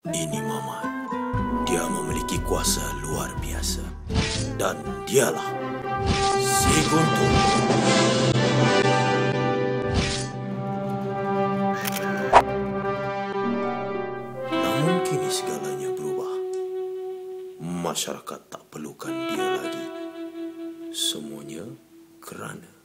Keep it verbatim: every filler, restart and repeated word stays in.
Ini Mamat. Dia memiliki kuasa luar biasa. Dan dialah si Guntur. Namun kini segalanya berubah. Masyarakat tak perlukan dia lagi. Semuanya kerana